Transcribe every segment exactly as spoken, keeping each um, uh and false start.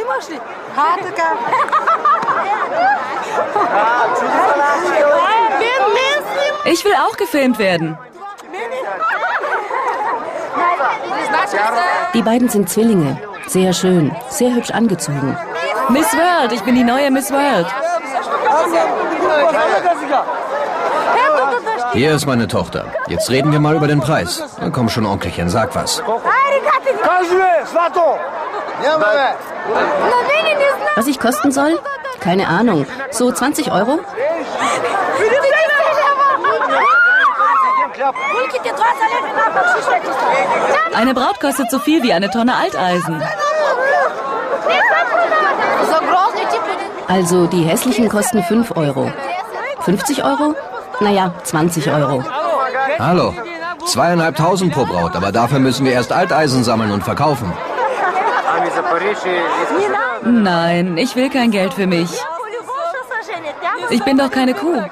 Ich will auch gefilmt werden. Die beiden sind Zwillinge. Sehr schön, sehr hübsch angezogen. Miss World, ich bin die neue Miss World. Hier ist meine Tochter. Jetzt reden wir mal über den Preis. Na komm schon, Onkelchen, sag was. Was ich kosten soll? Keine Ahnung. So zwanzig Euro? Eine Braut kostet so viel wie eine Tonne Alteisen. Also die hässlichen kosten fünf Euro. fünfzig Euro? Naja, zwanzig Euro. Hallo, zweieinhalbtausend pro Braut, aber dafür müssen wir erst Alteisen sammeln und verkaufen. Nein, ich will kein Geld für mich. Ich bin doch keine Kuh.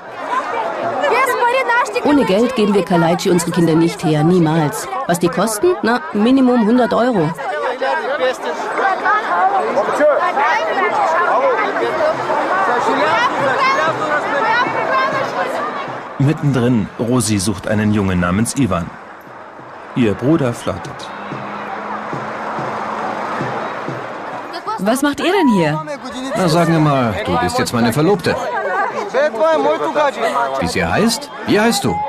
Ohne Geld geben wir Kalaitschi unsere Kinder nicht her, niemals. Was die kosten? Na, Minimum hundert Euro. Mittendrin, Rosi sucht einen Jungen namens Ivan. Ihr Bruder flirtet. Was macht ihr denn hier? Na, sagen wir mal, du bist jetzt meine Verlobte. Wie sie heißt? Wie heißt du?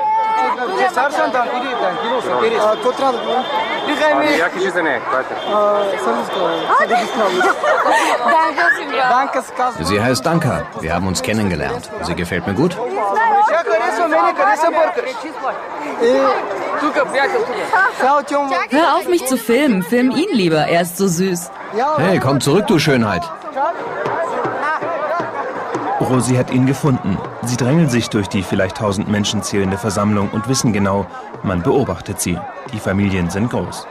Sie heißt Danka. Wir haben uns kennengelernt. Sie gefällt mir gut. Hör auf, mich zu filmen. Film ihn lieber. Er ist so süß. Hey, komm zurück, du Schönheit. Rosi hat ihn gefunden. Sie drängeln sich durch die vielleicht tausend Menschen zählende Versammlung und wissen genau, man beobachtet sie. Die Familien sind groß.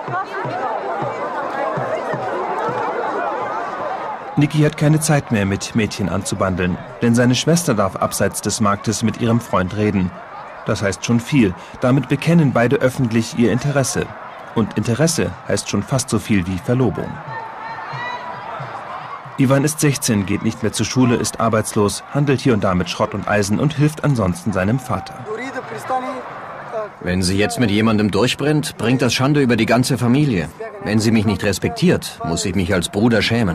Niki hat keine Zeit mehr, mit Mädchen anzubandeln, denn seine Schwester darf abseits des Marktes mit ihrem Freund reden. Das heißt schon viel. Damit bekennen beide öffentlich ihr Interesse. Und Interesse heißt schon fast so viel wie Verlobung. Ivan ist sechzehn, geht nicht mehr zur Schule, ist arbeitslos, handelt hier und da mit Schrott und Eisen und hilft ansonsten seinem Vater. Wenn sie jetzt mit jemandem durchbrennt, bringt das Schande über die ganze Familie. Wenn sie mich nicht respektiert, muss ich mich als Bruder schämen.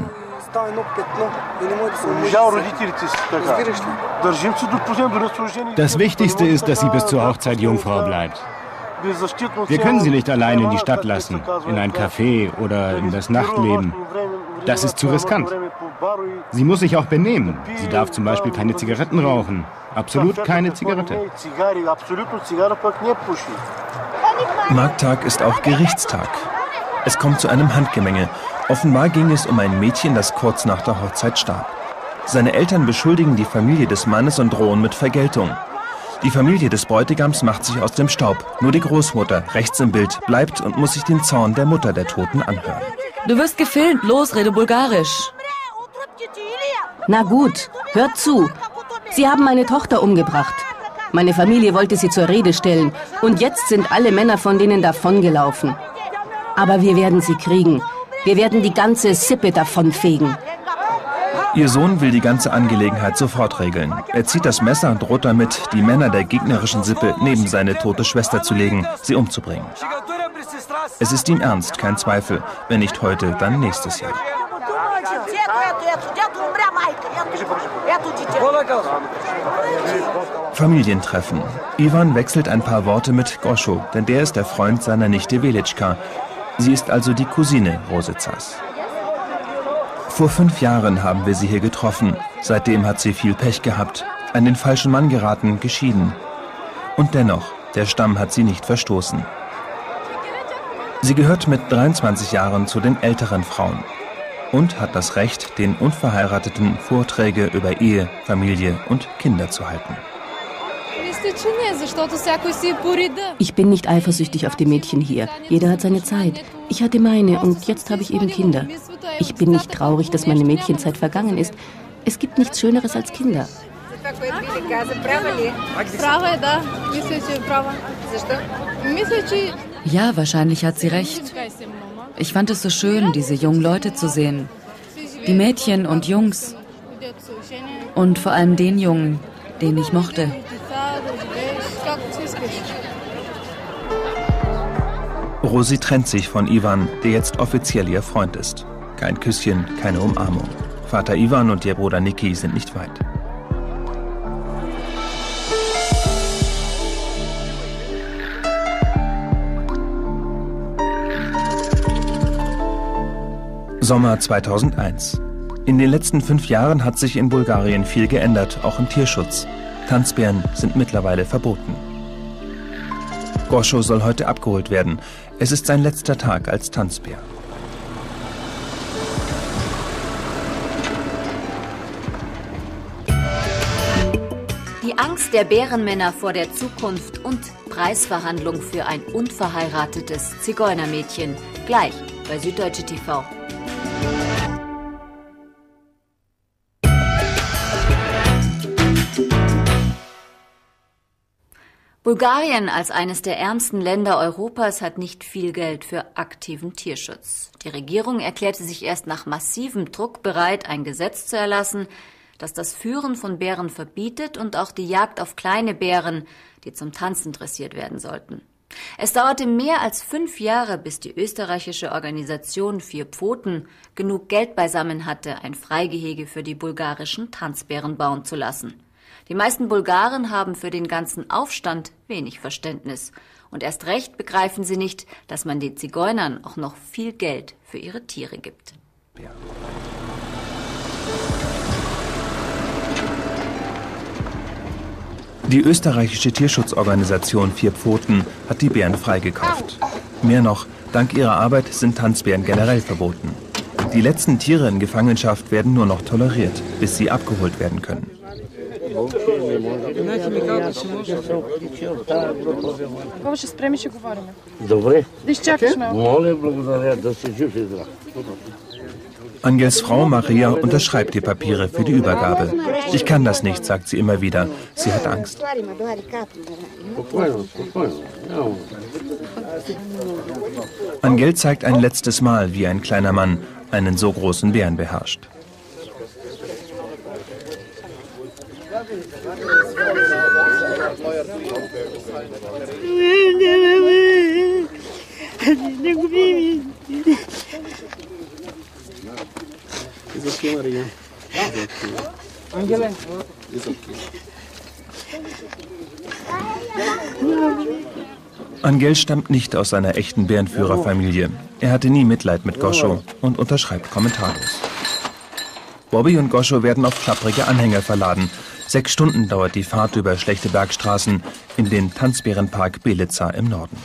Das Wichtigste ist, dass sie bis zur Hochzeit Jungfrau bleibt. Wir können sie nicht allein in die Stadt lassen, in ein Café oder in das Nachtleben. Das ist zu riskant. Sie muss sich auch benehmen. Sie darf zum Beispiel keine Zigaretten rauchen. Absolut keine Zigarette. Markttag ist auch Gerichtstag. Es kommt zu einem Handgemenge. Offenbar ging es um ein Mädchen, das kurz nach der Hochzeit starb. Seine Eltern beschuldigen die Familie des Mannes und drohen mit Vergeltung. Die Familie des Bräutigams macht sich aus dem Staub. Nur die Großmutter, rechts im Bild, bleibt und muss sich den Zorn der Mutter der Toten anhören. Du wirst gefilmt. Los, rede Bulgarisch. Na gut, hört zu. Sie haben meine Tochter umgebracht. Meine Familie wollte sie zur Rede stellen. Und jetzt sind alle Männer von denen davongelaufen. Aber wir werden sie kriegen. Wir werden die ganze Sippe davonfegen. Ihr Sohn will die ganze Angelegenheit sofort regeln. Er zieht das Messer und droht damit, die Männer der gegnerischen Sippe neben seine tote Schwester zu legen, sie umzubringen. Es ist ihm ernst, kein Zweifel. Wenn nicht heute, dann nächstes Jahr. Familientreffen. Ivan wechselt ein paar Worte mit Goscho, denn der ist der Freund seiner Nichte Velitschka. Sie ist also die Cousine Rosicas. Vor fünf Jahren haben wir sie hier getroffen. Seitdem hat sie viel Pech gehabt, an den falschen Mann geraten, geschieden. Und dennoch, der Stamm hat sie nicht verstoßen. Sie gehört mit dreiundzwanzig Jahren zu den älteren Frauen und hat das Recht, den Unverheirateten Vorträge über Ehe, Familie und Kinder zu halten. Ich bin nicht eifersüchtig auf die Mädchen hier. Jeder hat seine Zeit. Ich hatte meine und jetzt habe ich eben Kinder. Ich bin nicht traurig, dass meine Mädchenzeit vergangen ist. Es gibt nichts Schöneres als Kinder. Ja, wahrscheinlich hat sie recht. Ich fand es so schön, diese jungen Leute zu sehen. Die Mädchen und Jungs. Und vor allem den Jungen, den ich mochte. Rosi trennt sich von Iwan, der jetzt offiziell ihr Freund ist. Kein Küsschen, keine Umarmung. Vater Iwan und ihr Bruder Niki sind nicht weit. Sommer zweitausendeins. In den letzten fünf Jahren hat sich in Bulgarien viel geändert, auch im Tierschutz. Tanzbären sind mittlerweile verboten. Goscho soll heute abgeholt werden. Es ist sein letzter Tag als Tanzbär. Die Angst der Bärenmänner vor der Zukunft und Preisverhandlung für ein unverheiratetes Zigeunermädchen. Gleich bei Süddeutsche T V. Bulgarien als eines der ärmsten Länder Europas hat nicht viel Geld für aktiven Tierschutz. Die Regierung erklärte sich erst nach massivem Druck bereit, ein Gesetz zu erlassen, das das Führen von Bären verbietet und auch die Jagd auf kleine Bären, die zum Tanzen dressiert werden sollten. Es dauerte mehr als fünf Jahre, bis die österreichische Organisation Vier Pfoten genug Geld beisammen hatte, ein Freigehege für die bulgarischen Tanzbären bauen zu lassen. Die meisten Bulgaren haben für den ganzen Aufstand wenig Verständnis. Und erst recht begreifen sie nicht, dass man den Zigeunern auch noch viel Geld für ihre Tiere gibt. Die österreichische Tierschutzorganisation Vier Pfoten hat die Bären freigekauft. Mehr noch, dank ihrer Arbeit sind Tanzbären generell verboten. Die letzten Tiere in Gefangenschaft werden nur noch toleriert, bis sie abgeholt werden können. Angels Frau Maria unterschreibt die Papiere für die Übergabe. Ich kann das nicht, sagt sie immer wieder. Sie hat Angst. Angel zeigt ein letztes Mal, wie ein kleiner Mann einen so großen Bären beherrscht. Angel stammt nicht aus einer echten Bärenführerfamilie. Er hatte nie Mitleid mit Goscho und unterschreibt kommentarlos. Bobby und Goscho werden auf klapprige Anhänger verladen. Sechs Stunden dauert die Fahrt über schlechte Bergstraßen in den Tanzbärenpark Belica im Norden.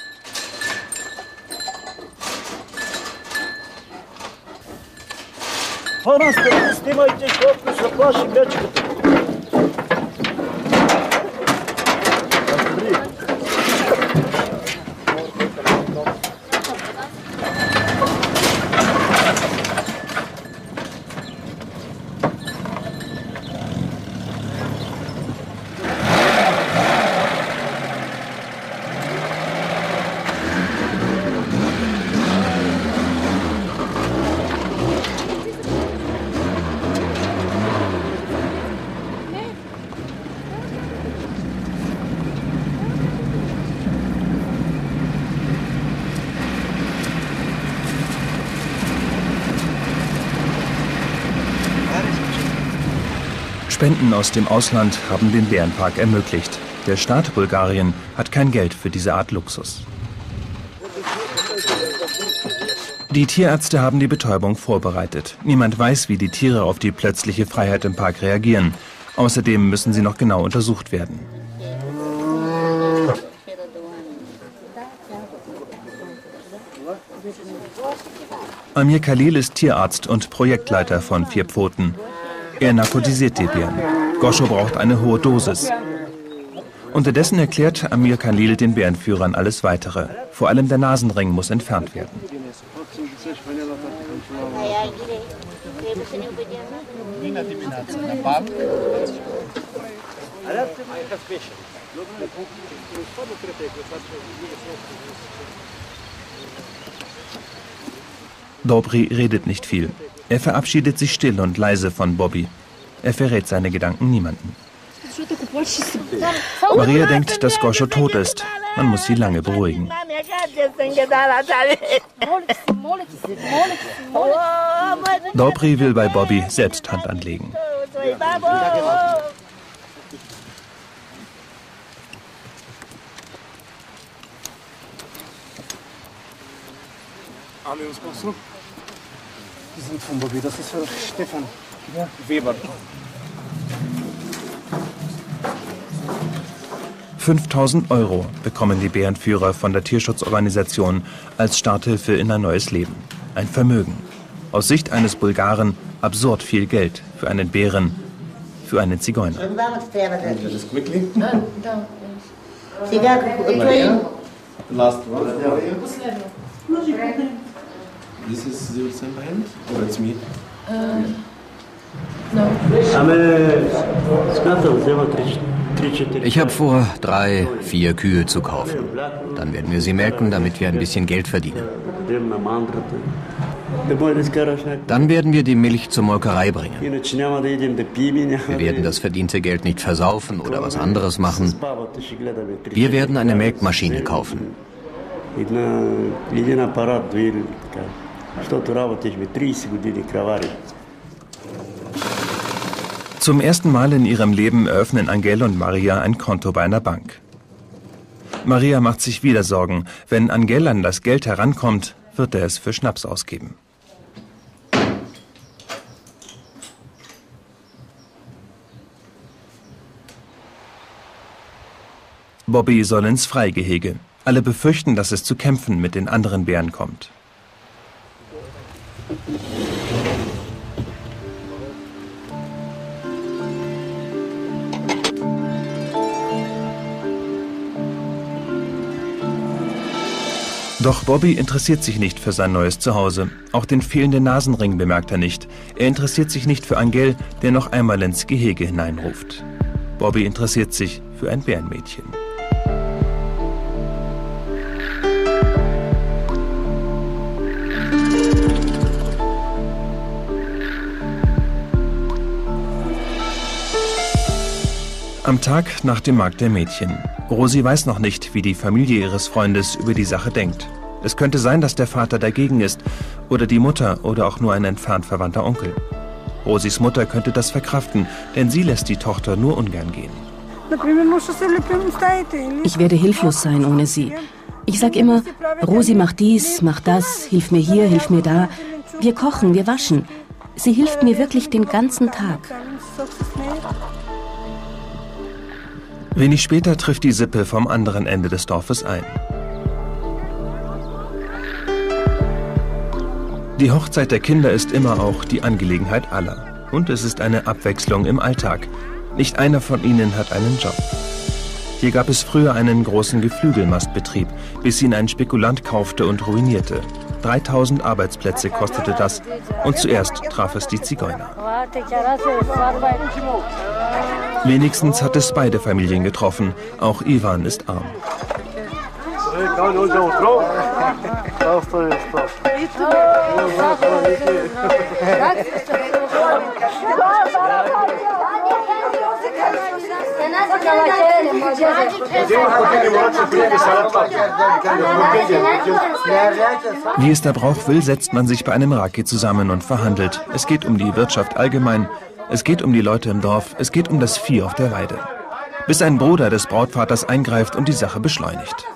Spenden aus dem Ausland haben den Bärenpark ermöglicht. Der Staat Bulgarien hat kein Geld für diese Art Luxus. Die Tierärzte haben die Betäubung vorbereitet. Niemand weiß, wie die Tiere auf die plötzliche Freiheit im Park reagieren. Außerdem müssen sie noch genau untersucht werden. Amir Khalil ist Tierarzt und Projektleiter von Vier Pfoten. Er narkotisiert die Bären. Goscho braucht eine hohe Dosis. Unterdessen erklärt Amir Khalil den Bärenführern alles Weitere. Vor allem der Nasenring muss entfernt werden. Dobry redet nicht viel. Er verabschiedet sich still und leise von Bobby. Er verrät seine Gedanken niemandem. Maria denkt, dass Goscho tot ist. Man muss sie lange beruhigen. Dobry will bei Bobby selbst Hand anlegen. Die sind von Bobby, das ist für Stefan ja. Weber. fünftausend Euro bekommen die Bärenführer von der Tierschutzorganisation als Starthilfe in ein neues Leben. Ein Vermögen. Aus Sicht eines Bulgaren absurd viel Geld für einen Bären, für einen Zigeuner. This is the same hand or it's me? Uh, no. Ich habe vor, drei, vier Kühe zu kaufen. Dann werden wir sie melken, damit wir ein bisschen Geld verdienen. Dann werden wir die Milch zur Molkerei bringen. Wir werden das verdiente Geld nicht versaufen oder was anderes machen. Wir werden eine Melkmaschine kaufen. Zum ersten Mal in ihrem Leben eröffnen Angel und Maria ein Konto bei einer Bank. Maria macht sich wieder Sorgen. Wenn Angel an das Geld herankommt, wird er es für Schnaps ausgeben. Bobby soll ins Freigehege. Alle befürchten, dass es zu Kämpfen mit den anderen Bären kommt. Doch Bobby interessiert sich nicht für sein neues Zuhause. Auch den fehlenden Nasenring bemerkt er nicht. Er interessiert sich nicht für Angel, der noch einmal ins Gehege hineinruft. Bobby interessiert sich für ein Bärenmädchen. Am Tag nach dem Markt der Mädchen. Rosi weiß noch nicht, wie die Familie ihres Freundes über die Sache denkt. Es könnte sein, dass der Vater dagegen ist oder die Mutter oder auch nur ein entfernt verwandter Onkel. Rosis Mutter könnte das verkraften, denn sie lässt die Tochter nur ungern gehen. Ich werde hilflos sein ohne sie. Ich sag immer, Rosi macht dies, macht das, hilf mir hier, hilf mir da. Wir kochen, wir waschen. Sie hilft mir wirklich den ganzen Tag. Wenig später trifft die Sippe vom anderen Ende des Dorfes ein. Die Hochzeit der Kinder ist immer auch die Angelegenheit aller. Und es ist eine Abwechslung im Alltag. Nicht einer von ihnen hat einen Job. Hier gab es früher einen großen Geflügelmastbetrieb, bis ihn ein Spekulant kaufte und ruinierte. dreitausend Arbeitsplätze kostete das und zuerst traf es die Zigeuner. Wenigstens hat es beide Familien getroffen. Auch Ivan ist arm. Wie es der Brauch will, setzt man sich bei einem Raki zusammen und verhandelt. Es geht um die Wirtschaft allgemein, es geht um die Leute im Dorf, es geht um das Vieh auf der Weide. Bis ein Bruder des Brautvaters eingreift und die Sache beschleunigt.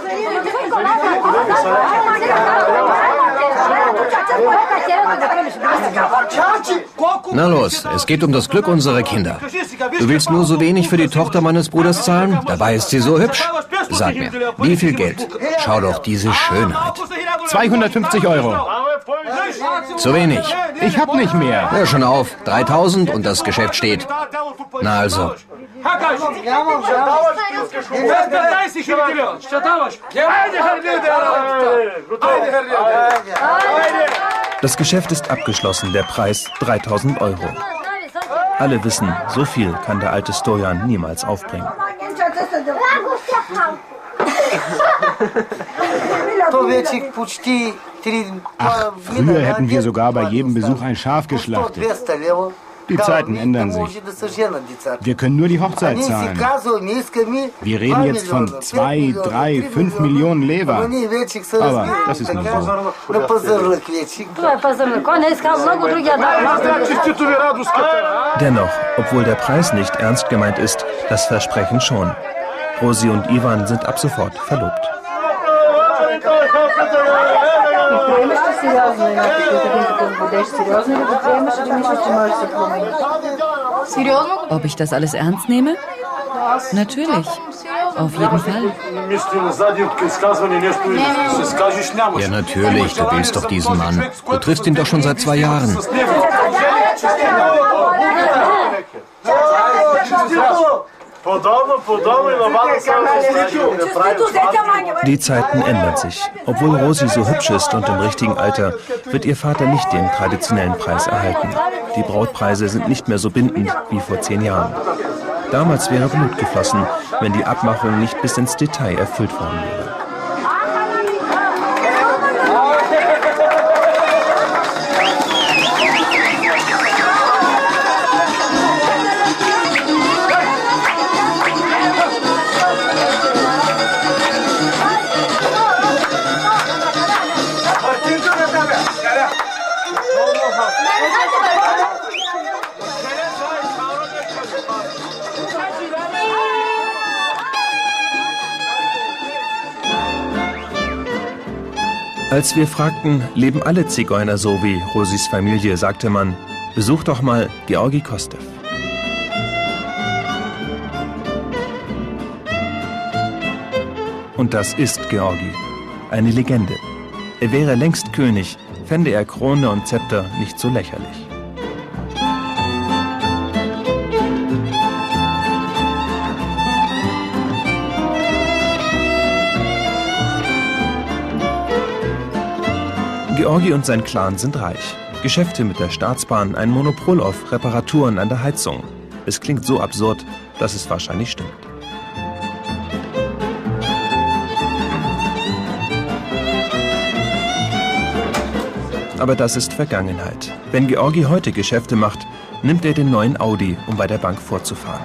Na los, es geht um das Glück unserer Kinder. Du willst nur so wenig für die Tochter meines Bruders zahlen? Dabei ist sie so hübsch. Sag mir, wie viel Geld? Schau doch diese Schönheit. zweihundertfünfzig Euro. Zu wenig. Ich hab nicht mehr. Hör schon auf, dreitausend und das Geschäft steht. Na also. Das Geschäft ist abgeschlossen, der Preis dreitausend Euro. Alle wissen, so viel kann der alte Stojan niemals aufbringen. Ach, früher hätten wir sogar bei jedem Besuch ein Schaf geschlachtet. Die Zeiten ändern sich. Wir können nur die Hochzeit zahlen. Wir reden jetzt von zwei, drei, fünf Millionen Lever. Aber das ist nur so. Dennoch, obwohl der Preis nicht ernst gemeint ist, das Versprechen schon. Rosi und Ivan sind ab sofort verlobt. Ob ich das alles ernst nehme? Natürlich. Auf jeden Fall. Ja, natürlich. Du willst doch diesen Mann. Du triffst ihn doch schon seit zwei Jahren. Die Zeiten ändern sich. Obwohl Rosi so hübsch ist und im richtigen Alter, wird ihr Vater nicht den traditionellen Preis erhalten. Die Brautpreise sind nicht mehr so bindend wie vor zehn Jahren. Damals wäre Blut geflossen, wenn die Abmachung nicht bis ins Detail erfüllt worden wäre. Als wir fragten, leben alle Zigeuner so wie Rosis Familie, sagte man, besuch doch mal Georgi Kostev. Und das ist Georgi, eine Legende. Er wäre längst König, fände er Krone und Zepter nicht so lächerlich. Georgi und sein Clan sind reich. Geschäfte mit der Staatsbahn, ein Monopol auf Reparaturen an der Heizung. Es klingt so absurd, dass es wahrscheinlich stimmt. Aber das ist Vergangenheit. Wenn Georgi heute Geschäfte macht, nimmt er den neuen Audi, um bei der Bank vorzufahren.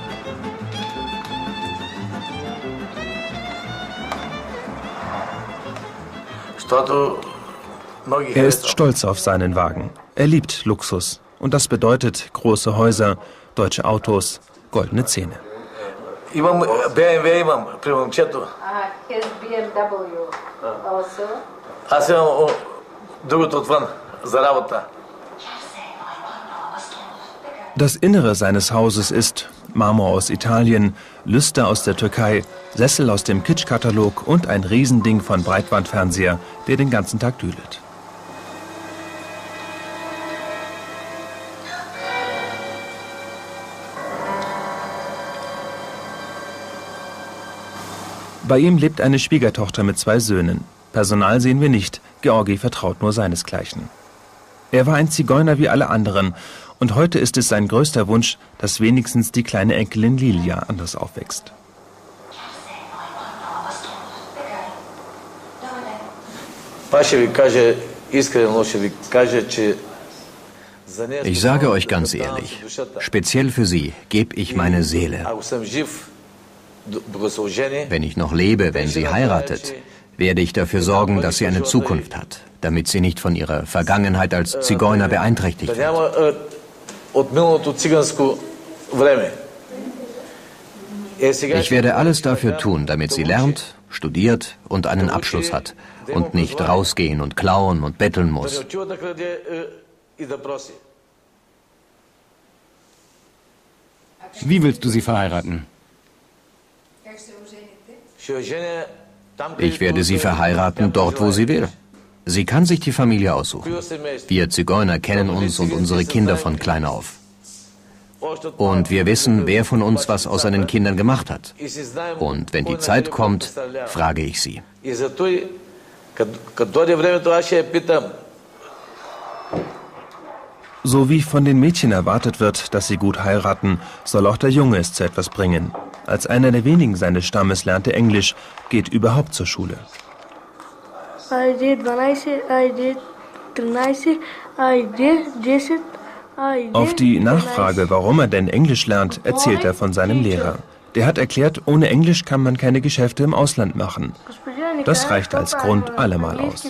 Er ist stolz auf seinen Wagen. Er liebt Luxus. Und das bedeutet große Häuser, deutsche Autos, goldene Zähne. Das Innere seines Hauses ist Marmor aus Italien, Lüster aus der Türkei, Sessel aus dem Kitsch-Katalog und ein Riesending von Breitbandfernseher, der den ganzen Tag düdelt. Bei ihm lebt eine Schwiegertochter mit zwei Söhnen. Personal sehen wir nicht, Georgi vertraut nur seinesgleichen. Er war ein Zigeuner wie alle anderen und heute ist es sein größter Wunsch, dass wenigstens die kleine Enkelin Lilia anders aufwächst. Ich sage euch ganz ehrlich, speziell für sie gebe ich meine Seele. Wenn ich noch lebe, wenn sie heiratet, werde ich dafür sorgen, dass sie eine Zukunft hat, damit sie nicht von ihrer Vergangenheit als Zigeuner beeinträchtigt wird. Ich werde alles dafür tun, damit sie lernt, studiert und einen Abschluss hat und nicht rausgehen und klauen und betteln muss. Wie willst du sie verheiraten? Ich werde sie verheiraten dort, wo sie will. Sie kann sich die Familie aussuchen. Wir Zigeuner kennen uns und unsere Kinder von klein auf. Und wir wissen, wer von uns was aus seinen Kindern gemacht hat. Und wenn die Zeit kommt, frage ich sie. So wie von den Mädchen erwartet wird, dass sie gut heiraten, soll auch der Junge es zu etwas bringen. Als einer der wenigen seines Stammes lernt er Englisch, geht überhaupt zur Schule. Auf die Nachfrage, warum er denn Englisch lernt, erzählt er von seinem Lehrer. Der hat erklärt, ohne Englisch kann man keine Geschäfte im Ausland machen. Das reicht als Grund allemal aus.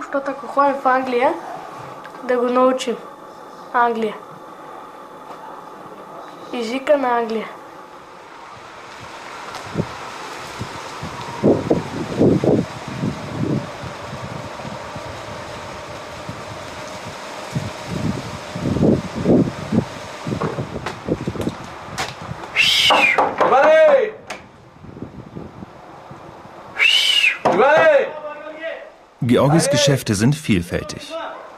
Georgis Geschäfte sind vielfältig.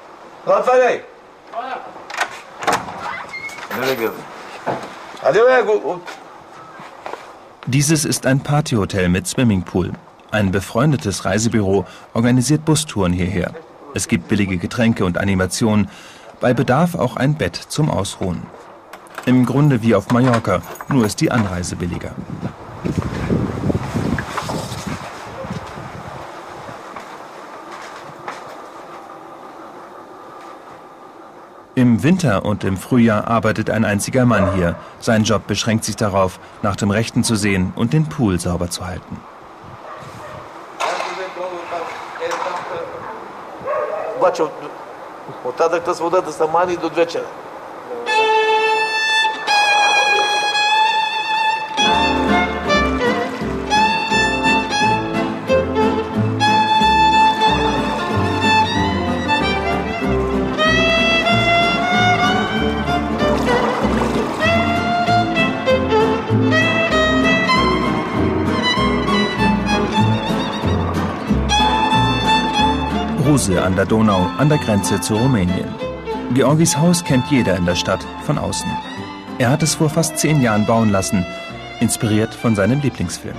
Dieses ist ein Partyhotel mit Swimmingpool. Ein befreundetes Reisebüro organisiert Bustouren hierher. Es gibt billige Getränke und Animationen, bei Bedarf auch ein Bett zum Ausruhen. Im Grunde wie auf Mallorca, nur ist die Anreise billiger. Im Winter und im Frühjahr arbeitet ein einziger Mann hier. Sein Job beschränkt sich darauf, nach dem Rechten zu sehen und den Pool sauber zu halten. Ruse an der Donau, an der Grenze zu Rumänien. Georgis Haus kennt jeder in der Stadt von außen. Er hat es vor fast zehn Jahren bauen lassen, inspiriert von seinem Lieblingsfilm.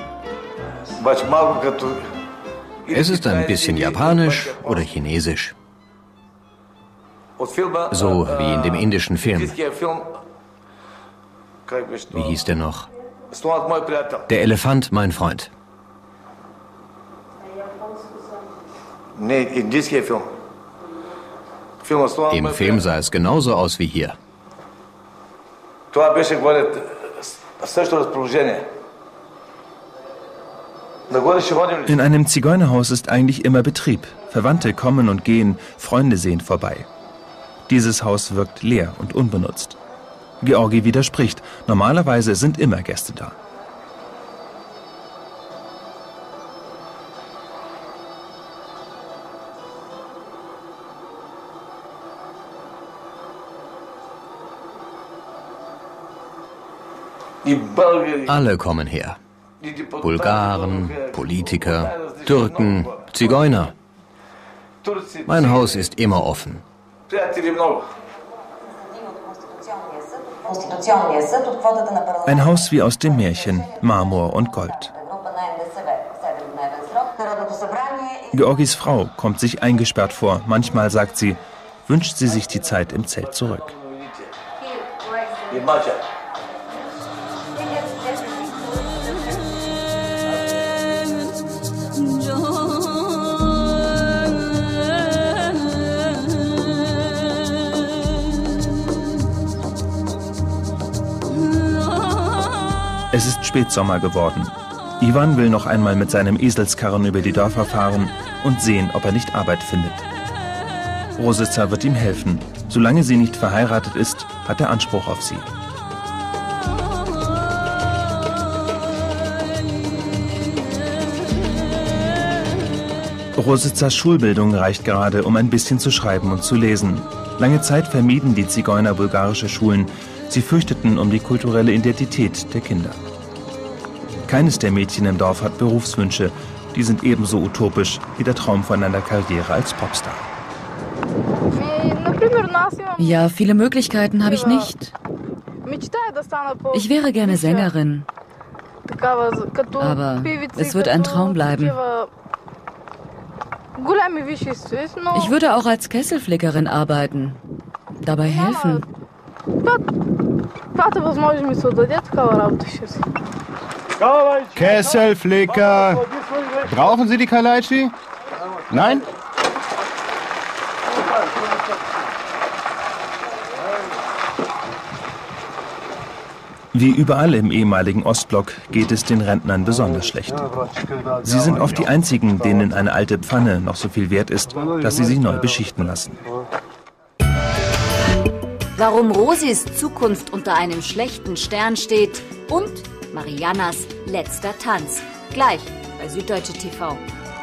Es ist ein bisschen japanisch oder chinesisch. So wie in dem indischen Film. Wie hieß der noch? Der Elefant, mein Freund. Im Film sah es genauso aus wie hier. In einem Zigeunerhaus ist eigentlich immer Betrieb. Verwandte kommen und gehen, Freunde sehen vorbei. Dieses Haus wirkt leer und unbenutzt. Georgi widerspricht. Normalerweise sind immer Gäste da. Alle kommen her. Bulgaren, Politiker, Türken, Zigeuner. Mein Haus ist immer offen. Ein Haus wie aus dem Märchen, Marmor und Gold. Georgis Frau kommt sich eingesperrt vor. Manchmal, sagt sie, wünscht sie sich die Zeit im Zelt zurück. Es ist Spätsommer geworden. Ivan will noch einmal mit seinem Eselskarren über die Dörfer fahren und sehen, ob er nicht Arbeit findet. Rosica wird ihm helfen. Solange sie nicht verheiratet ist, hat er Anspruch auf sie. Rosicas Schulbildung reicht gerade, um ein bisschen zu schreiben und zu lesen. Lange Zeit vermieden die Zigeuner bulgarische Schulen. Sie fürchteten um die kulturelle Identität der Kinder. Keines der Mädchen im Dorf hat Berufswünsche. Die sind ebenso utopisch wie der Traum von einer Karriere als Popstar. Ja, viele Möglichkeiten habe ich nicht. Ich wäre gerne Sängerin. Aber es wird ein Traum bleiben. Ich würde auch als Kesselflickerin arbeiten. dabei helfen. Kesselflicker! Brauchen Sie die Kalaitschi? Nein? Wie überall im ehemaligen Ostblock geht es den Rentnern besonders schlecht. Sie sind oft die einzigen, denen eine alte Pfanne noch so viel wert ist, dass sie sie neu beschichten lassen. Warum Rosis Zukunft unter einem schlechten Stern steht und Mariannas letzter Tanz. Gleich bei Süddeutsche T V.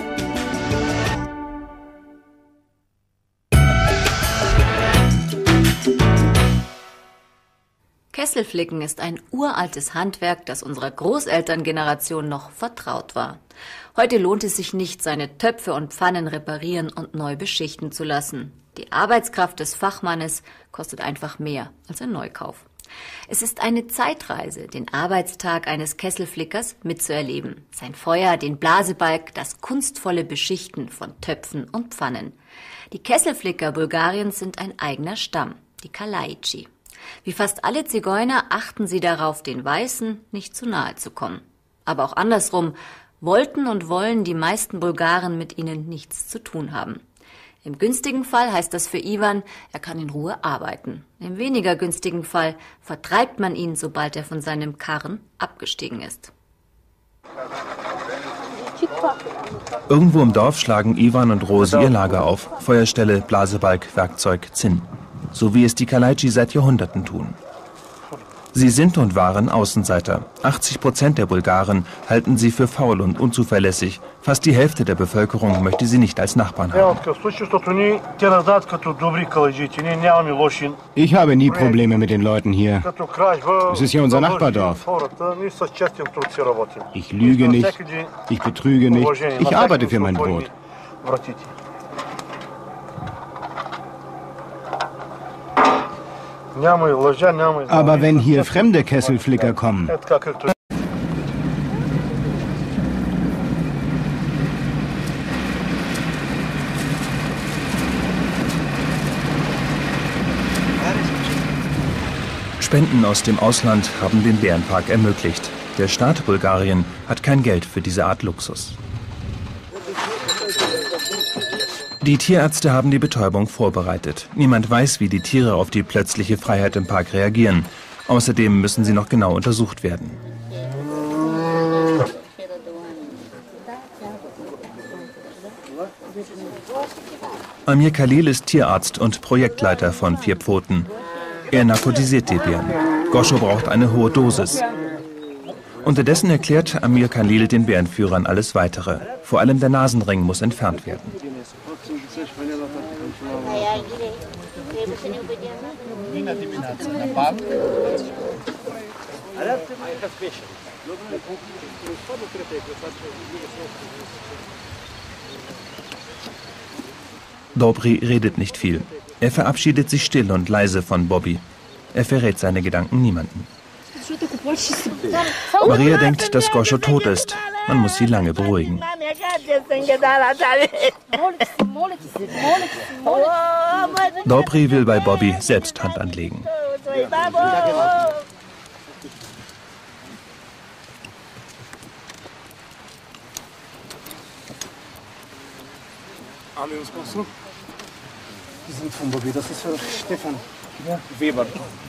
Kesselflicken ist ein uraltes Handwerk, das unserer Großelterngeneration noch vertraut war. Heute lohnt es sich nicht, seine Töpfe und Pfannen reparieren und neu beschichten zu lassen. Die Arbeitskraft des Fachmannes kostet einfach mehr als ein Neukauf. Es ist eine Zeitreise, den Arbeitstag eines Kesselflickers mitzuerleben. Sein Feuer, den Blasebalg, das kunstvolle Beschichten von Töpfen und Pfannen. Die Kesselflicker Bulgariens sind ein eigener Stamm, die Kalaitschi. Wie fast alle Zigeuner achten sie darauf, den Weißen nicht zu nahe zu kommen. Aber auch andersrum wollten und wollen die meisten Bulgaren mit ihnen nichts zu tun haben. Im günstigen Fall heißt das für Ivan, er kann in Ruhe arbeiten. Im weniger günstigen Fall vertreibt man ihn, sobald er von seinem Karren abgestiegen ist. Irgendwo im Dorf schlagen Ivan und Rosi ihr Lager auf. Feuerstelle, Blasebalg, Werkzeug, Zinn. So wie es die Kalaitschi seit Jahrhunderten tun. Sie sind und waren Außenseiter. achtzig Prozent der Bulgaren halten sie für faul und unzuverlässig. Fast die Hälfte der Bevölkerung möchte sie nicht als Nachbarn haben. Ich habe nie Probleme mit den Leuten hier. Es ist ja unser Nachbardorf. Ich lüge nicht, ich betrüge nicht, ich arbeite für mein Brot. Aber wenn hier fremde Kesselflicker kommen, Spenden aus dem Ausland haben den Bärenpark ermöglicht. Der Staat Bulgarien hat kein Geld für diese Art Luxus. Die Tierärzte haben die Betäubung vorbereitet. Niemand weiß, wie die Tiere auf die plötzliche Freiheit im Park reagieren. Außerdem müssen sie noch genau untersucht werden. Amir Khalil ist Tierarzt und Projektleiter von Vier Pfoten. Er narkotisiert die Bären. Goscho braucht eine hohe Dosis. Unterdessen erklärt Amir Khalil den Bärenführern alles Weitere. Vor allem der Nasenring muss entfernt werden. Dobry redet nicht viel. Er verabschiedet sich still und leise von Bobby. Er verrät seine Gedanken niemandem. Maria denkt, dass Goscho tot ist. Man muss sie lange beruhigen. Dobry will bei Bobby selbst Hand anlegen. Die sind von Bobby, das ist für Stefan ja. Weber.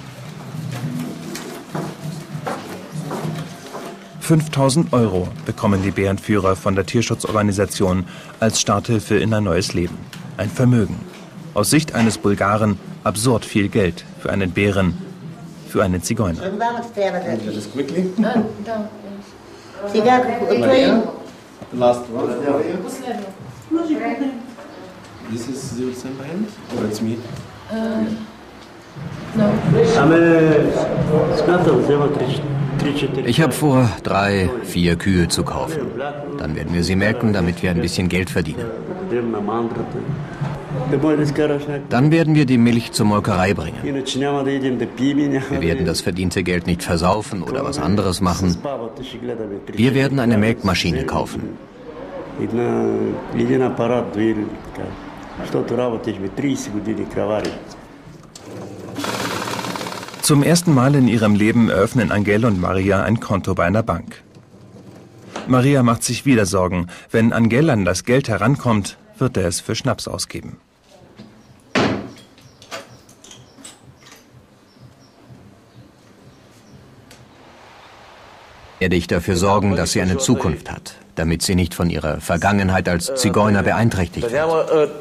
fünftausend Euro bekommen die Bärenführer von der Tierschutzorganisation als Starthilfe in ein neues Leben. Ein Vermögen. Aus Sicht eines Bulgaren absurd viel Geld für einen Bären, für einen Zigeuner. This is the same hand or it's me? Uh, no. Ich habe vor, drei, vier Kühe zu kaufen. Dann werden wir sie melken, damit wir ein bisschen Geld verdienen. Dann werden wir die Milch zur Molkerei bringen. Wir werden das verdiente Geld nicht versaufen oder was anderes machen. Wir werden eine Melkmaschine kaufen. Zum ersten Mal in ihrem Leben eröffnen Angel und Maria ein Konto bei einer Bank. Maria macht sich wieder Sorgen. Wenn Angel an das Geld herankommt, wird er es für Schnaps ausgeben. Ich werde ich dafür sorgen, dass sie eine Zukunft hat, damit sie nicht von ihrer Vergangenheit als Zigeuner beeinträchtigt wird.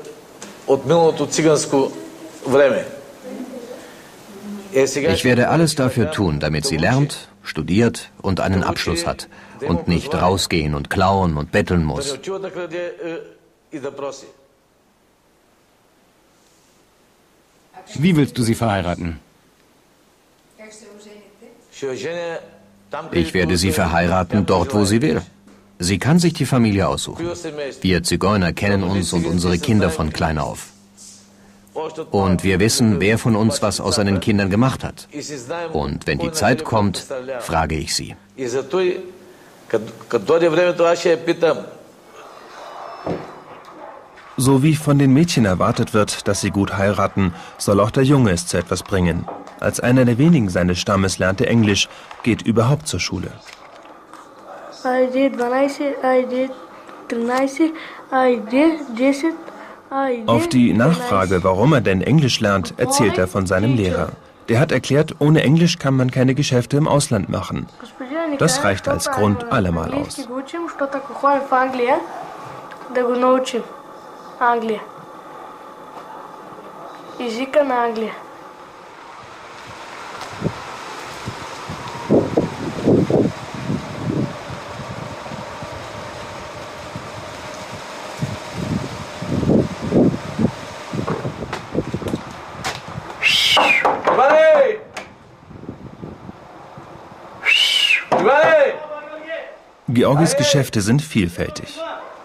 Ich werde alles dafür tun, damit sie lernt, studiert und einen Abschluss hat und nicht rausgehen und klauen und betteln muss. Wie willst du sie verheiraten? Ich werde sie verheiraten dort, wo sie will. Sie kann sich die Familie aussuchen. Wir Zigeuner kennen uns und unsere Kinder von klein auf. Und wir wissen, wer von uns was aus seinen Kindern gemacht hat. Und wenn die Zeit kommt, frage ich sie. So wie von den Mädchen erwartet wird, dass sie gut heiraten, soll auch der Junge es zu etwas bringen. Als einer der wenigen seines Stammes lernt er Englisch, geht überhaupt zur Schule. Auf die Nachfrage, warum er denn Englisch lernt, erzählt er von seinem Lehrer. Der hat erklärt, ohne Englisch kann man keine Geschäfte im Ausland machen. Das reicht als Grund allemal aus. Georgis Geschäfte sind vielfältig.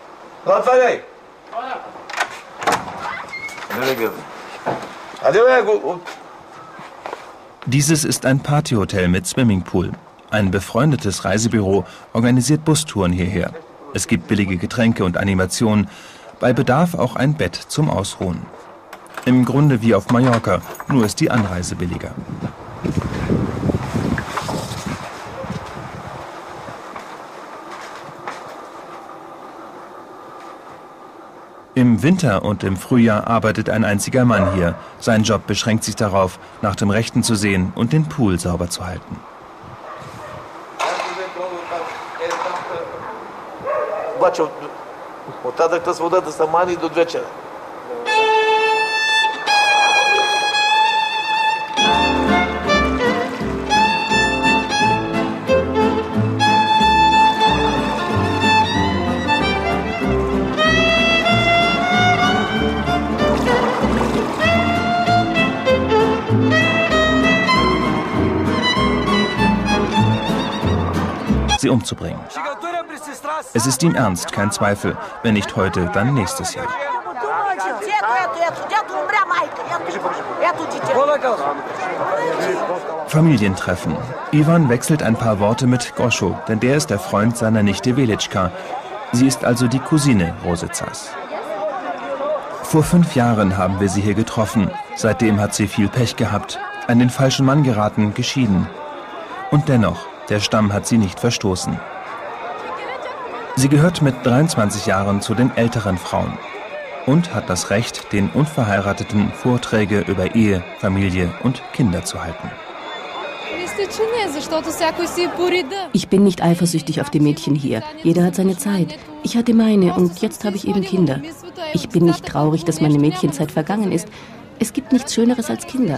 Dieses ist ein Partyhotel mit Swimmingpool. Ein befreundetes Reisebüro organisiert Bustouren hierher. Es gibt billige Getränke und Animationen, bei Bedarf auch ein Bett zum Ausruhen. Im Grunde wie auf Mallorca, nur ist die Anreise billiger. Im Winter und im Frühjahr arbeitet ein einziger Mann hier. Sein Job beschränkt sich darauf, nach dem Rechten zu sehen und den Pool sauber zu halten. Sie umzubringen. Es ist ihm ernst, kein Zweifel. Wenn nicht heute, dann nächstes Jahr. Familientreffen. Ivan wechselt ein paar Worte mit Goscho, denn der ist der Freund seiner Nichte Velitschka. Sie ist also die Cousine Rosicas. Vor fünf Jahren haben wir sie hier getroffen. Seitdem hat sie viel Pech gehabt, an den falschen Mann geraten, geschieden. Und dennoch, der Stamm hat sie nicht verstoßen. Sie gehört mit dreiundzwanzig Jahren zu den älteren Frauen und hat das Recht, den Unverheirateten Vorträge über Ehe, Familie und Kinder zu halten. Ich bin nicht eifersüchtig auf die Mädchen hier. Jeder hat seine Zeit. Ich hatte meine und jetzt habe ich eben Kinder. Ich bin nicht traurig, dass meine Mädchenzeit vergangen ist. Es gibt nichts Schöneres als Kinder.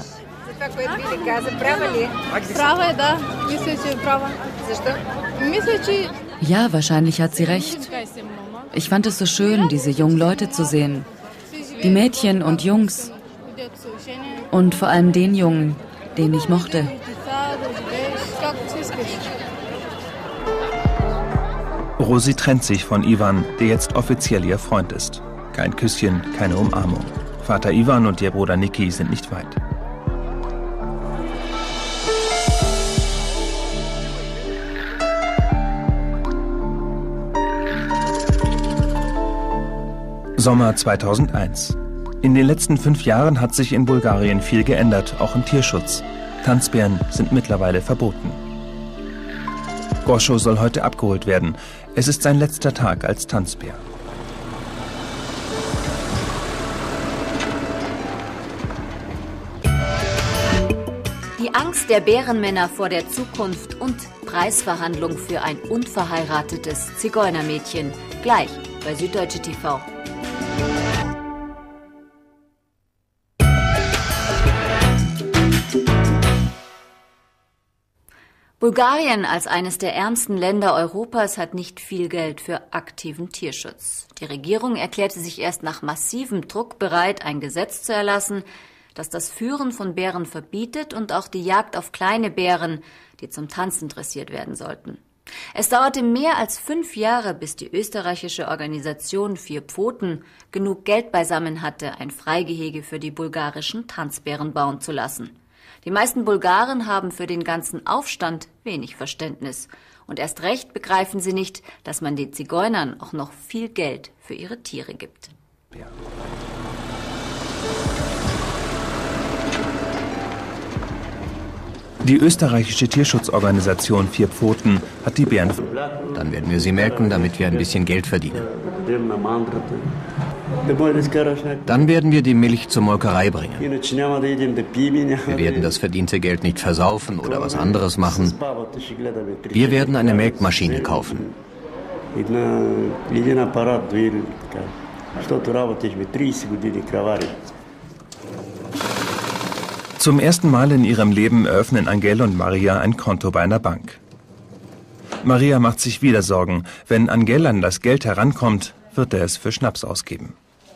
Ja, wahrscheinlich hat sie recht. Ich fand es so schön, diese jungen Leute zu sehen. Die Mädchen und Jungs. Und vor allem den Jungen, den ich mochte. Rosi trennt sich von Ivan, der jetzt offiziell ihr Freund ist. Kein Küsschen, keine Umarmung. Vater Ivan und ihr Bruder Niki sind nicht weit. Sommer zweitausendeins. In den letzten fünf Jahren hat sich in Bulgarien viel geändert, auch im Tierschutz. Tanzbären sind mittlerweile verboten. Goscho soll heute abgeholt werden. Es ist sein letzter Tag als Tanzbär. Die Angst der Bärenmänner vor der Zukunft und Preisverhandlung für ein unverheiratetes Zigeunermädchen. Gleich bei Süddeutsche T V. Bulgarien als eines der ärmsten Länder Europas hat nicht viel Geld für aktiven Tierschutz. Die Regierung erklärte sich erst nach massivem Druck bereit, ein Gesetz zu erlassen, das das Führen von Bären verbietet und auch die Jagd auf kleine Bären, die zum Tanzen dressiert werden sollten. Es dauerte mehr als fünf Jahre, bis die österreichische Organisation Vier Pfoten genug Geld beisammen hatte, ein Freigehege für die bulgarischen Tanzbären bauen zu lassen. Die meisten Bulgaren haben für den ganzen Aufstand wenig Verständnis. Und erst recht begreifen sie nicht, dass man den Zigeunern auch noch viel Geld für ihre Tiere gibt. Ja. Die österreichische Tierschutzorganisation Vier Pfoten hat die Bären. Dann werden wir sie melken, damit wir ein bisschen Geld verdienen. Dann werden wir die Milch zur Molkerei bringen. Wir werden das verdiente Geld nicht versaufen oder was anderes machen. Wir werden eine Melkmaschine kaufen. Zum ersten Mal in ihrem Leben eröffnen Angel und Maria ein Konto bei einer Bank. Maria macht sich wieder Sorgen. Wenn Angel an das Geld herankommt, wird er es für Schnaps ausgeben.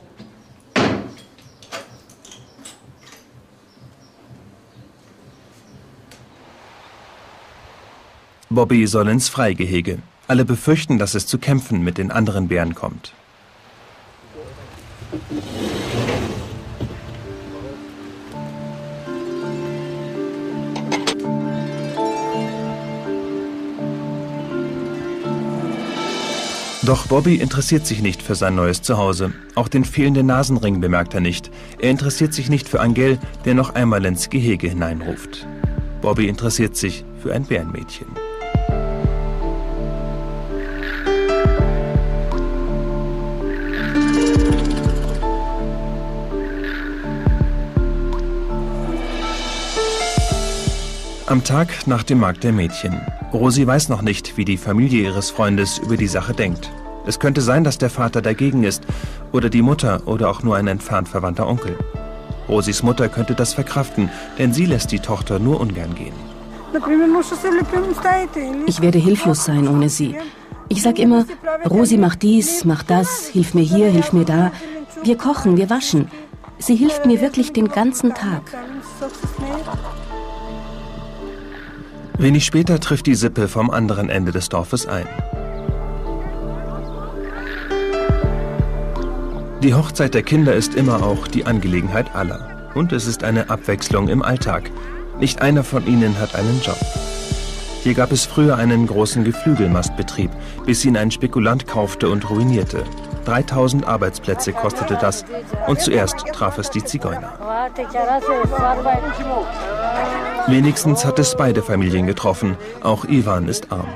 Bobby soll ins Freigehege. Alle befürchten, dass es zu Kämpfen mit den anderen Bären kommt. Doch Bobby interessiert sich nicht für sein neues Zuhause. Auch den fehlenden Nasenring bemerkt er nicht. Er interessiert sich nicht für Angel, der noch einmal ins Gehege hineinruft. Bobby interessiert sich für ein Bärenmädchen. Am Tag nach dem Markt der Mädchen. Rosi weiß noch nicht, wie die Familie ihres Freundes über die Sache denkt. Es könnte sein, dass der Vater dagegen ist, oder die Mutter, oder auch nur ein entfernt verwandter Onkel. Rosis Mutter könnte das verkraften, denn sie lässt die Tochter nur ungern gehen. Ich werde hilflos sein ohne sie. Ich sag immer, Rosi macht dies, macht das, hilf mir hier, hilf mir da. Wir kochen, wir waschen. Sie hilft mir wirklich den ganzen Tag. Wenig später trifft die Sippe vom anderen Ende des Dorfes ein. Die Hochzeit der Kinder ist immer auch die Angelegenheit aller. Und es ist eine Abwechslung im Alltag. Nicht einer von ihnen hat einen Job. Hier gab es früher einen großen Geflügelmastbetrieb, bis ihn ein Spekulant kaufte und ruinierte. dreitausend Arbeitsplätze kostete das und zuerst traf es die Zigeuner. Wenigstens hat es beide Familien getroffen. Auch Ivan ist arm.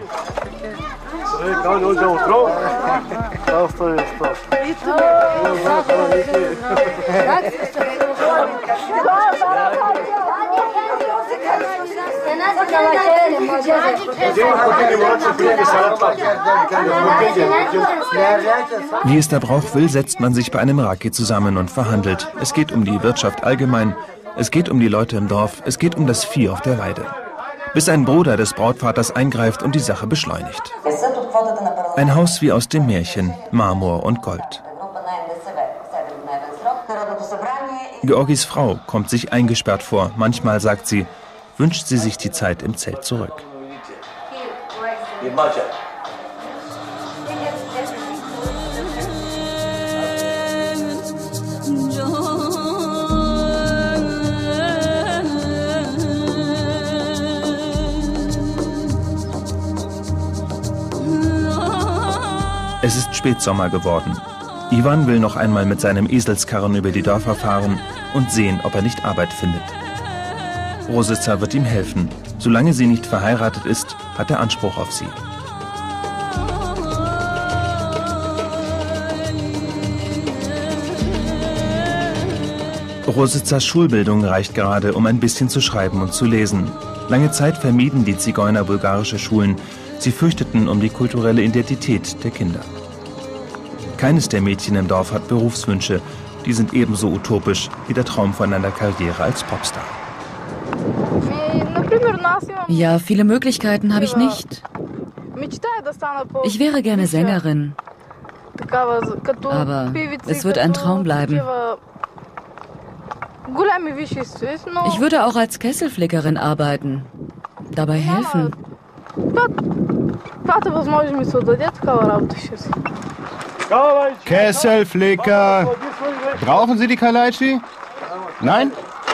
Wie es der Brauch will, setzt man sich bei einem Raki zusammen und verhandelt. Es geht um die Wirtschaft allgemein, es geht um die Leute im Dorf, es geht um das Vieh auf der Weide. Bis ein Bruder des Brautvaters eingreift und die Sache beschleunigt. Ein Haus wie aus dem Märchen, Marmor und Gold. Georgis Frau kommt sich eingesperrt vor. Manchmal, sagt sie, wünscht sie sich die Zeit im Zelt zurück. Es ist Spätsommer geworden. Ivan will noch einmal mit seinem Eselskarren über die Dörfer fahren und sehen, ob er nicht Arbeit findet. Rosica wird ihm helfen. Solange sie nicht verheiratet ist, hat er Anspruch auf sie. Rosicas Schulbildung reicht gerade, um ein bisschen zu schreiben und zu lesen. Lange Zeit vermieden die Zigeuner bulgarische Schulen. Sie fürchteten um die kulturelle Identität der Kinder. Keines der Mädchen im Dorf hat Berufswünsche. Die sind ebenso utopisch wie der Traum von einer Karriere als Popstar. Ja, viele Möglichkeiten habe ich nicht. Ich wäre gerne Sängerin. Aber es wird ein Traum bleiben. Ich würde auch als Kesselflickerin arbeiten. Dabei helfen. Kesselflicker! Brauchen Sie die Kalaitschi? Nein?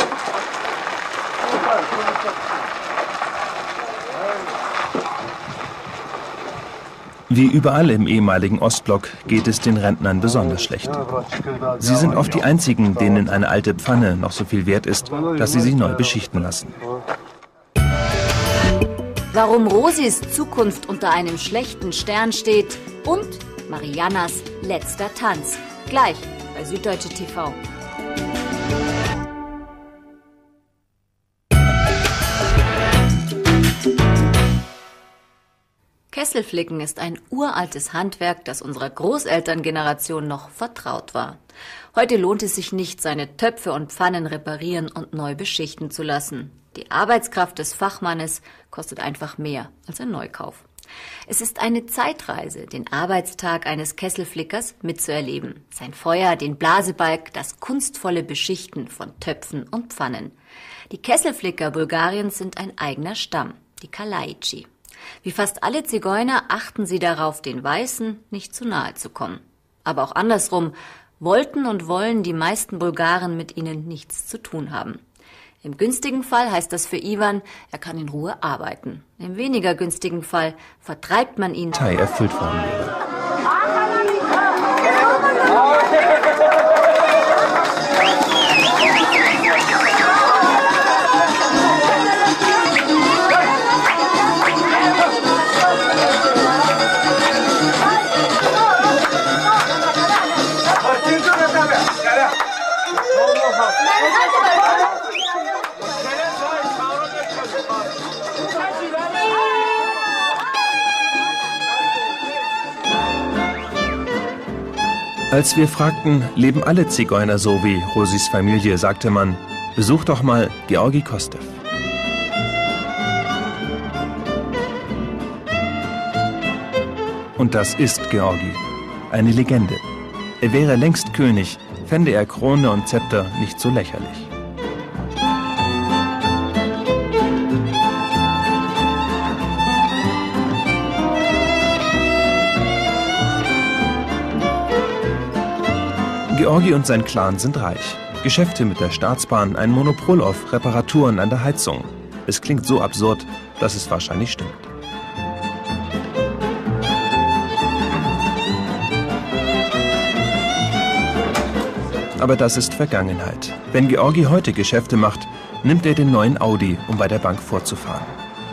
Wie überall im ehemaligen Ostblock geht es den Rentnern besonders schlecht. Sie sind oft die einzigen, denen eine alte Pfanne noch so viel wert ist, dass sie sich neu beschichten lassen. Warum Rosis Zukunft unter einem schlechten Stern steht und Mariannas letzter Tanz. Gleich bei Süddeutsche T V. Kesselflicken ist ein uraltes Handwerk, das unserer Großelterngeneration noch vertraut war. Heute lohnt es sich nicht, seine Töpfe und Pfannen reparieren und neu beschichten zu lassen. Die Arbeitskraft des Fachmannes kostet einfach mehr als ein Neukauf. Es ist eine Zeitreise, den Arbeitstag eines Kesselflickers mitzuerleben. Sein Feuer, den Blasebalg, das kunstvolle Beschichten von Töpfen und Pfannen. Die Kesselflicker Bulgariens sind ein eigener Stamm, die Kalaitschi. Wie fast alle Zigeuner achten sie darauf, den Weißen nicht zu nahe zu kommen. Aber auch andersrum wollten und wollen die meisten Bulgaren mit ihnen nichts zu tun haben. Im günstigen Fall heißt das für Ivan, er kann in Ruhe arbeiten. Im weniger günstigen Fall vertreibt man ihn. Teil erfüllt worden wäre. Als wir fragten, leben alle Zigeuner so wie Rosis Familie, sagte man, besuch doch mal Georgi Kostev. Und das ist Georgi, eine Legende. Er wäre längst König, fände er Krone und Zepter nicht so lächerlich. Georgi und sein Clan sind reich. Geschäfte mit der Staatsbahn, ein Monopol auf Reparaturen an der Heizung. Es klingt so absurd, dass es wahrscheinlich stimmt. Aber das ist Vergangenheit. Wenn Georgi heute Geschäfte macht, nimmt er den neuen Audi, um bei der Bank vorzufahren.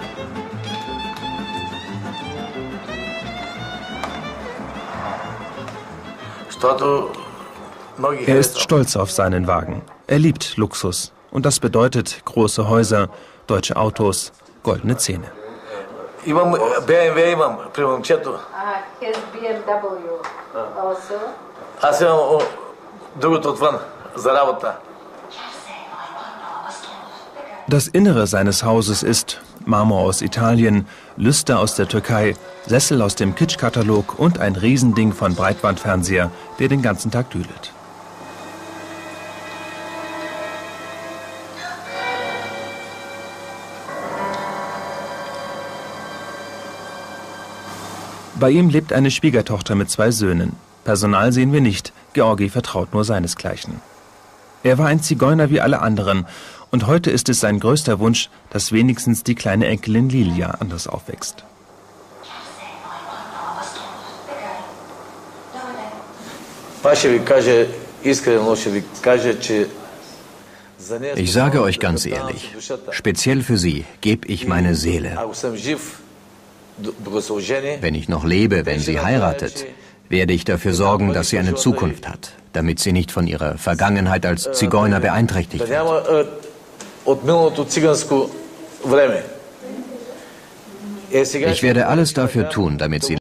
Er ist stolz auf seinen Wagen. Er liebt Luxus. Und das bedeutet große Häuser, deutsche Autos, goldene Zähne. Das Innere seines Hauses ist Marmor aus Italien, Lüster aus der Türkei, Sessel aus dem Kitsch-Katalog und ein Riesending von Breitbandfernseher, der den ganzen Tag düdelt. Bei ihm lebt eine Schwiegertochter mit zwei Söhnen. Personal sehen wir nicht, Georgi vertraut nur seinesgleichen. Er war ein Zigeuner wie alle anderen und heute ist es sein größter Wunsch, dass wenigstens die kleine Enkelin Lilia anders aufwächst. Ich sage euch ganz ehrlich, speziell für sie gebe ich meine Seele. Wenn ich noch lebe, wenn sie heiratet, werde ich dafür sorgen, dass sie eine Zukunft hat, damit sie nicht von ihrer Vergangenheit als Zigeuner beeinträchtigt wird. Ich werde alles dafür tun, damit sie